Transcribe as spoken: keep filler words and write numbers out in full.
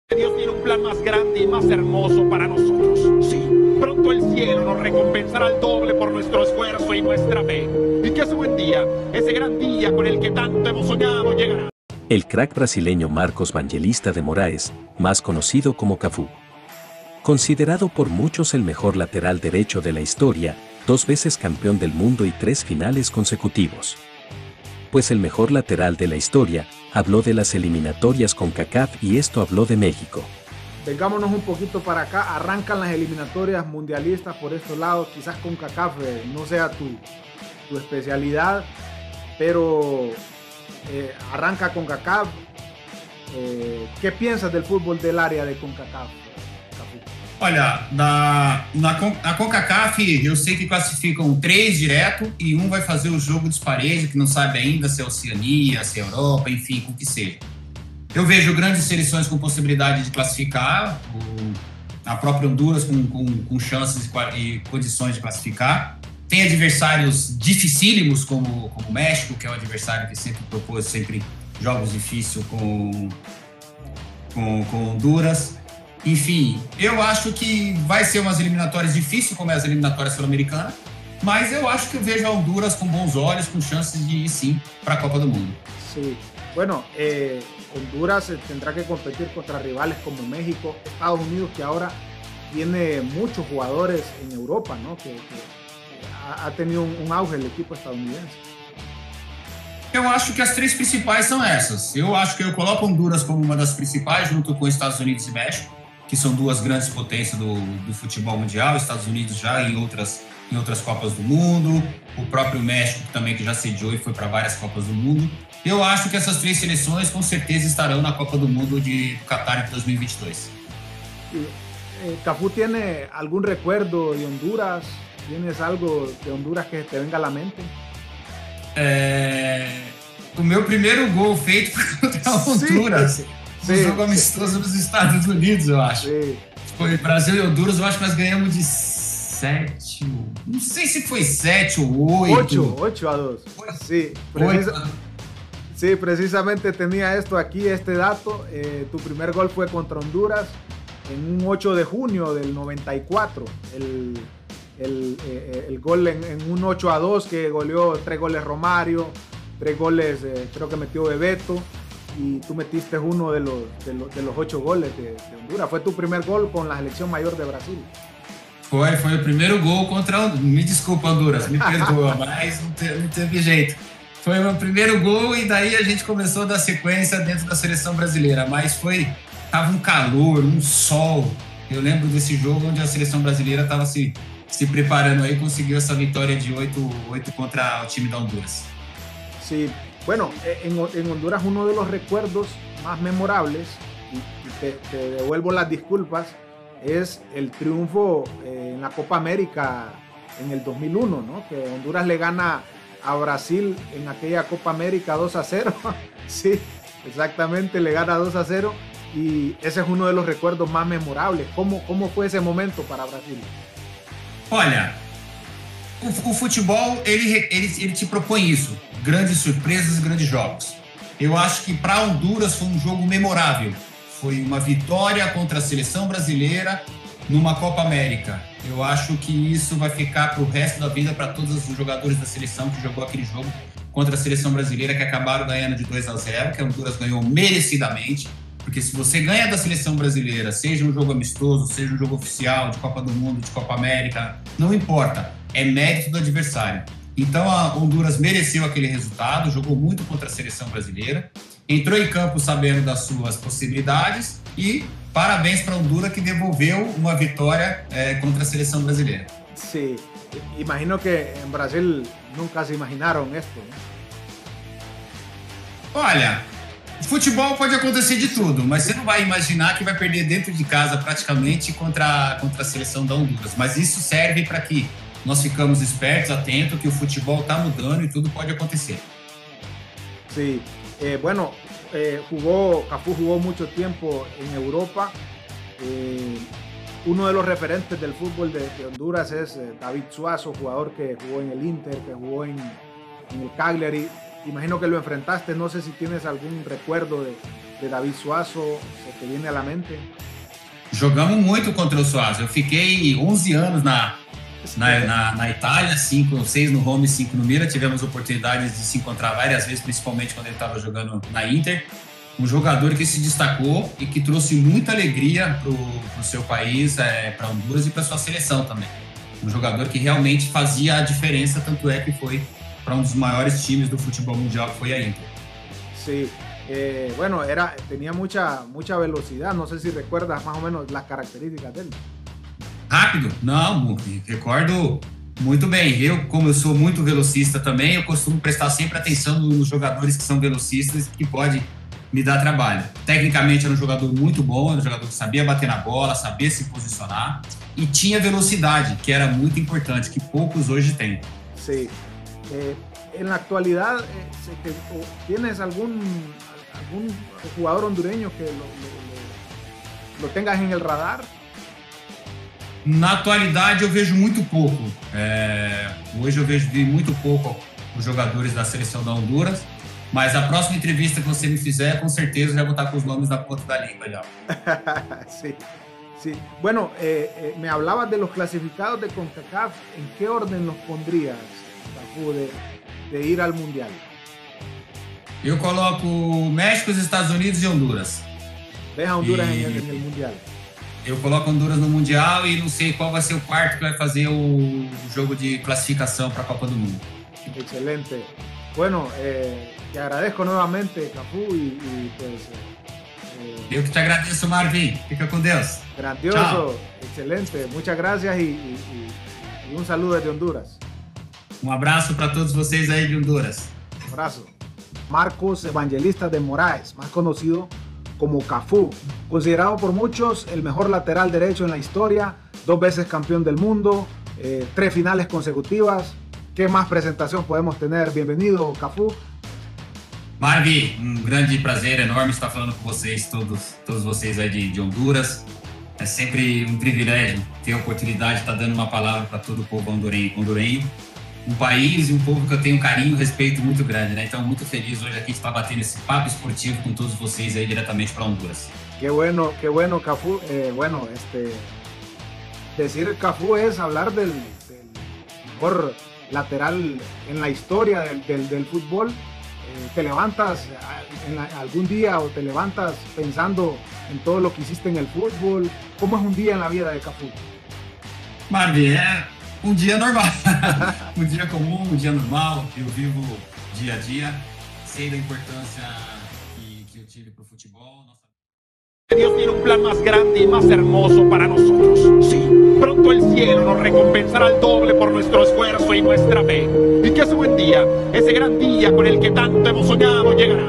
Dios tiene un plan más grande y más hermoso para nosotros. Sí, pronto el cielo nos recompensará al doble por nuestro esfuerzo y nuestra fe. Y que ese buen día, ese gran día con el que tanto hemos soñado, llegará. El crack brasileño Marcos Evangelista de Moraes, más conocido como Cafu. Considerado por muchos el mejor lateral derecho de la historia, dos veces campeón del mundo y tres finales consecutivos. Pues el mejor lateral de la historia, habló de las eliminatorias con CONCACAF y esto habló de México. Vengámonos un poquito para acá, arrancan las eliminatorias mundialistas por estos lados, quizás CONCACAF eh, no sea tu, tu especialidad, pero eh, arranca CONCACAF. Eh, ¿Qué piensas del fútbol del área de CONCACAF? Olha, na, na, na CONCACAF eu sei que classificam três direto e um vai fazer o jogo de parede, que não sabe ainda se é Oceania, se é Europa, enfim, o que seja. Eu vejo grandes seleções com possibilidade de classificar, o, a própria Honduras com, com, com chances e condições de classificar. Tem adversários dificílimos como, como o México, que é um adversário que sempre propôs sempre jogos difíceis com, com, com Honduras. Enfim, eu acho que vai ser umas eliminatórias difíceis, como é as eliminatórias sul-americanas, mas eu acho que eu vejo a Honduras com bons olhos, com chances de ir sim para a Copa do Mundo. Sí, bueno, eh, Honduras tendrá que competir contra rivales como México, Estados Unidos, que ahora tiene muchos jugadores en Europa, ¿no? Que, que ha, ha tenido un, un auge el equipo estadounidense. Eu acho que as três principais são essas. Eu acho que eu coloco Honduras como uma das principais, junto com Estados Unidos e México, que são duas grandes potências do, do futebol mundial, Estados Unidos já em outras, em outras Copas do Mundo, o próprio México também, que já sediou e foi para várias Copas do Mundo. Eu acho que essas três seleções com certeza estarão na Copa do Mundo de Qatar em dois mil e vinte e dois. Eh, Cafu, ¿tiene algún recuerdo de Honduras? ¿Tienes algo de Honduras que te venga a la mente? É... O meu primeiro gol feito foi contra a Honduras. Sim. Um sim, jogo amistoso sim. nos Estados Unidos, eu acho. Sim. Foi Brasil e Honduras, eu acho que nós ganhamos de sete. Não sei se foi sete ou oito. ocho, ocho a dos. Sí, precisa, sí, precisamente tenía esto aquí, este dato. Eh, tu primer gol fue contra Honduras en un ocho de junio del noventa y cuatro. El, el, eh, el gol en, en un ocho a dos que goleó tres goles Romario, tres goles eh, creo que metió Bebeto. Y tú metiste uno de los, de los, de los ocho goles de, de Honduras. Fue tu primer gol con la selección mayor de Brasil. Foi, foi o primeiro gol contra... Me desculpa, Honduras, me perdoa, mas não teve, não teve jeito. Foi o meu primeiro gol e daí a gente começou a dar sequência dentro da seleção brasileira. Mas foi... Tava um calor, um sol. Eu lembro desse jogo onde a seleção brasileira estava se, se preparando aí e conseguiu essa vitória de oito a oito contra o time da Honduras. Sí. Bueno, en, en Honduras uno de los recuerdos más memorables, y te, te devuelvo las disculpas, es el triunfo eh, en la Copa América en el dos mil uno, ¿no? Que Honduras le gana a Brasil en aquella Copa América dos a cero. Sí, exactamente, le gana dos a cero y ese es uno de los recuerdos más memorables. ¿Cómo, cómo fue ese momento para Brasil? Olha, o, o futebol, ele, ele, ele te propõe isso. Grandes surpresas, grandes jogos. Eu acho que para Honduras foi um jogo memorável. Foi uma vitória contra a seleção brasileira numa Copa América. Eu acho que isso vai ficar para o resto da vida para todos os jogadores da seleção que jogou aquele jogo contra a seleção brasileira, que acabaram ganhando de dois a zero, que a Honduras ganhou merecidamente. Porque se você ganha da seleção brasileira, seja um jogo amistoso, seja um jogo oficial, de Copa do Mundo, de Copa América, não importa. É mérito do adversário. Então a Honduras mereceu aquele resultado, jogou muito contra a seleção brasileira, entrou em campo sabendo das suas possibilidades e parabéns para a Honduras que devolveu uma vitória eh, contra a seleção brasileira. Sí, imagino que en Brasil nunca se imaginaron esto, ¿no? Olha, futebol pode acontecer de tudo, mas você não vai imaginar que vai perder dentro de casa praticamente contra, contra a seleção da Honduras. Mas isso serve para que nós ficamos espertos, atentos, que o futebol está mudando y tudo pode acontecer. Sí, eh, bueno, eh, jugó, Cafu jugó mucho tiempo en Europa. Eh, uno de los referentes del fútbol de, de Honduras es eh, David Suazo, jugador que jugó en el Inter, que jugó en, en el Cagliari. Imagino que lo enfrentaste, no sé si tienes algún recuerdo de, de David Suazo se te viene a la mente? Jogamos muito contra o Suazo. Eu fiquei onze anos na, na, na, na Itália, cinco, seis no home, cinco no Mira. Tivemos oportunidades de se encontrar várias vezes, principalmente quando ele estava jogando na Inter. Um jogador que se destacou e que trouxe muita alegria para o seu país, é, para Honduras e para sua seleção também. Um jogador que realmente fazia a diferença, tanto é que foi para um dos maiores times do futebol mundial, que foi a Inter. Sí, eh, bueno, era, tenía mucha, mucha velocidad, no sé si recuerdas más o menos las características de él. Rápido? Não, recordo muito bem. Eu, como eu sou muito velocista também, eu costumo prestar sempre atenção nos jogadores que são velocistas e que pode me dar trabalho. Tecnicamente era um jogador muito bom, era um jogador que sabia bater na bola, sabia se posicionar e tinha velocidade, que era muito importante, que poucos hoje têm. Sí. Eh, en la actualidad, eh, ¿tienes algún, algún jugador hondureño que lo, lo, lo tengas en el radar? Na atualidade eu vejo muito pouco. É, hoje eu vejo muito pouco os jogadores da seleção da Honduras, mas a próxima entrevista que você me fizer, com certeza já vou estar com os nomes na ponta da língua já. Sí, sí. Bueno, eh, eh, me hablabas de los clasificados de CONCACAF. ¿En qué orden los pondrías, Cafu, de, de ir al Mundial? Eu coloco México, Estados Unidos e Honduras. Deja Honduras e... en, el, en el Mundial. Eu coloco Honduras no Mundial e não sei qual vai ser o quarto que vai fazer o jogo de classificação para a Copa do Mundo. Excelente. Bueno, eh, te agradezco nuevamente, Cafu, y, y pues... Eh, Eu que te agradeço, Marvin. Fica com Deus. Grandioso, Chao. Excelente. Muchas gracias y, y, y, y un saludo desde Honduras. Um abraço para todos vocês aí de Honduras. Un abrazo. Marcos Evangelista de Moraes, más conocido como Cafu, considerado por muchos el mejor lateral derecho en la historia, dos veces campeón del mundo, eh, tres finales consecutivas. ¿Qué más presentación podemos tener? Bienvenido, Cafu. Marvi, um grande prazer enorme estar falando com vocês, todos, todos vocês aí de, de Honduras. É sempre um privilégio ter a oportunidade de estar dando uma palavra para todo o povo hondurenho, hondurenho. Um país e um povo que eu tenho um carinho e um respeito muito grande, né? Então, muito feliz hoje aqui de estar batendo esse papo esportivo com todos vocês aí diretamente para Honduras. Qué bueno, qué bueno, Cafu. Eh, bueno, este, decir Cafu es hablar del, del mejor lateral en la historia del, del, del fútbol. Eh, te levantas en la, algún día o te levantas pensando en todo lo que hiciste en el fútbol. ¿Cómo es un día en la vida de Cafu? Marvi, é um dia normal, um dia comum, um dia normal. Eu vivo dia a dia, sei da importância que, que eu tive para o futebol. Nossa... Dios tiene un plan más grande y más hermoso para nosotros. Sí, pronto el cielo nos recompensará al doble por nuestro esfuerzo y nuestra fe. Y que ese buen día, ese gran día con el que tanto hemos soñado, llegará.